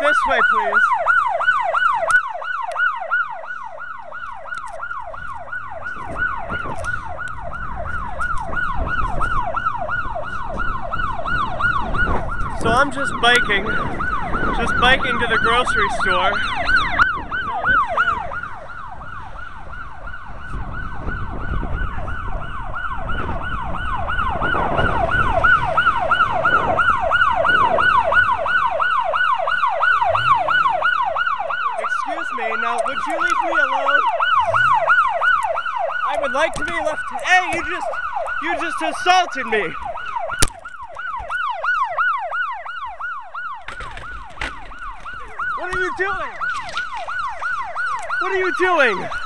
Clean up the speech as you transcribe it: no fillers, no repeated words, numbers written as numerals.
this way, please. So I'm just biking to the grocery store. Excuse me, now would you leave me alone? I would like to be left. Hey, you just assaulted me. What are you doing? What are you doing?